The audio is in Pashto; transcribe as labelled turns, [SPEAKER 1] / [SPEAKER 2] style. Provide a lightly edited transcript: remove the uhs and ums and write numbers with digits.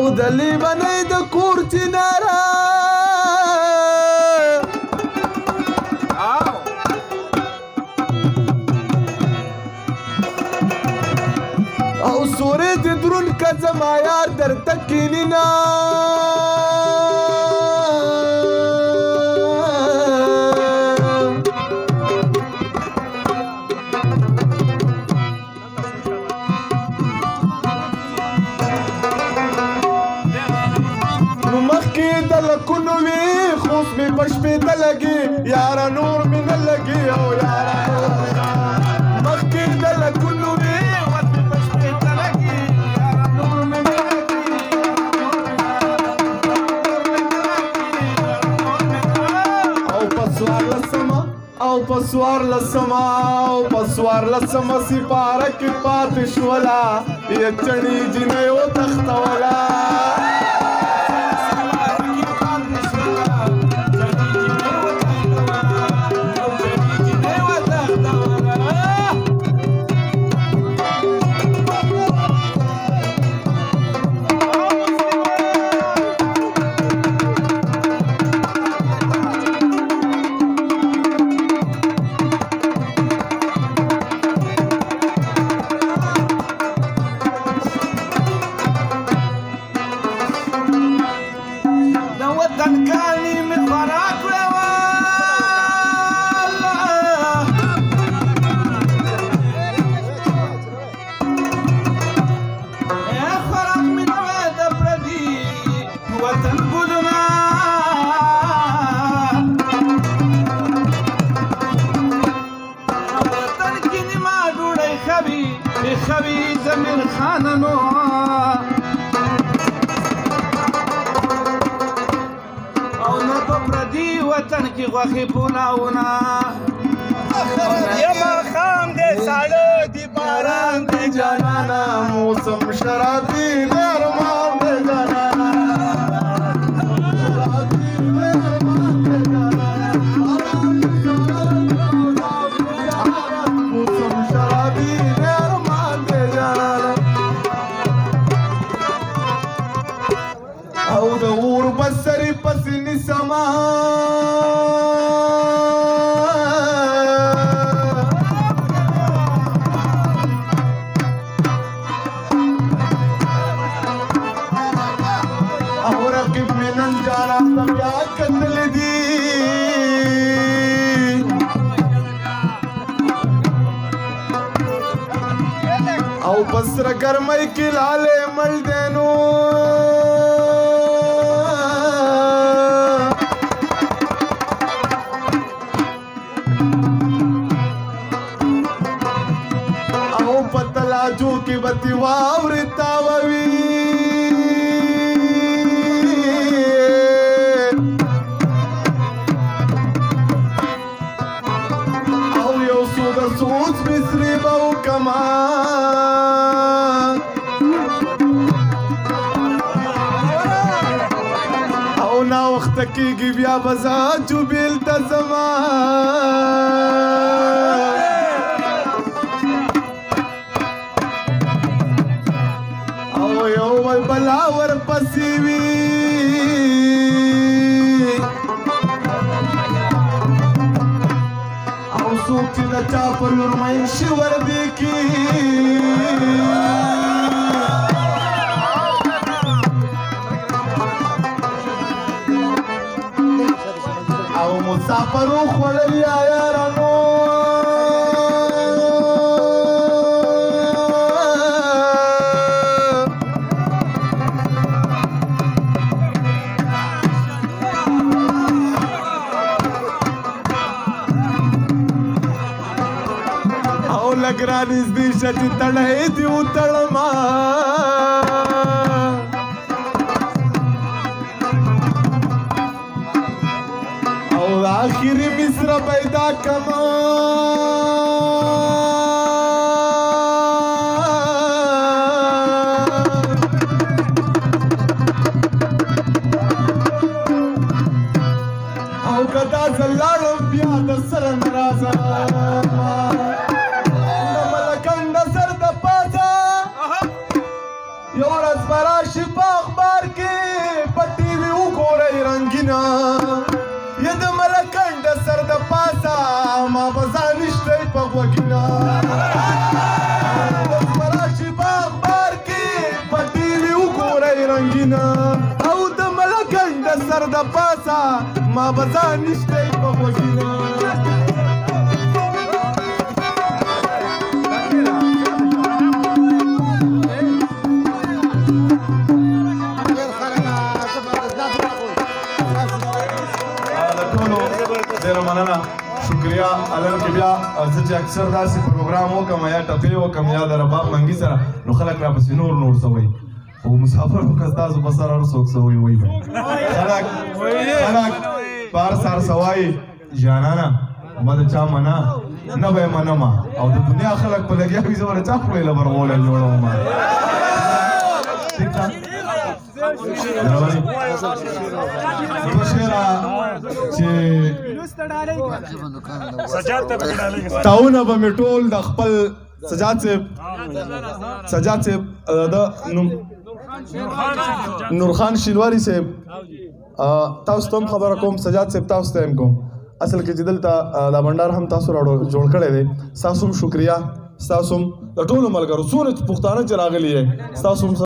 [SPEAKER 1] د لیونۍ د کور چناره او سورې د درون که زما یار درته کینینا نو مخکې د لکونو وي خو اوس مې په شپېته لګي یاره نور مې نه لګي او یاره مخکې د لکونو وي او په څوارلسمه سپاره کې پاتې شوله یچڼي جینۍ وتښتوله خبي زمير خاننو او نه په پردي وطن کې غوښې پوناونه
[SPEAKER 2] یما خام دې ساړه دی
[SPEAKER 1] باران دی جانانا موسم شرابي نرمان دی جانانا موسم شرابي او د اور بسرې پسې نیسما او رقیب مې نن جانا ته بیا کتلې دي او په سره ګرمۍ کې لالې مړ دی نو जो की बत्ती वावरता ववी او यो सुद सोच मिसरी बहु कमा او ना वक्त की गिबिया बजा जो बिल तजमा बलावर पसीवी او سوق چې د چا پر لور مین شي وردی کی او مسافر خوړل یارانو لګرانې دې شتي تړې دې وتړما او آخري مصر پیدا کما او کدا زلاړو بیا د سره ناراضه یو ورځ به راشي په اخبار رنگینا راشي باغ بار کې په ټي وي وګورئ رنګینا او د ملکن د سر د پاسه ما به ځان نشتی په خوښینه ډېره مننه شکریه الان کې بیا زه چې اکثر داسې پروګرام وکړم یا ټپې وکړم یا د رباب منګي سره نو خلک راپسې نور څه وایي خو مسافر وکړه ستاسو په سر هر څوک څه وایي خلک په هر سهار څه وایي جانانه ما د چا منه نه به یې منمه او د دنیا خلک په لګیا وي زه به د چا خولې له برغولی جوړوم ټیک ده دو شعره چې تاونه به مې ټول د خپل سجاد صاحب د نورخان شینواري صاحب تاسو ته هم خبره کوم سجاد صاحب تاسو ته هم کوم اصل کې چې دلته دا بنډار هم تاسو جوړ کړی دی ستاسو هم شکریه ستاسو هم د ټولو ملګرو څومره پښتانه چې راغلي یې ستاسو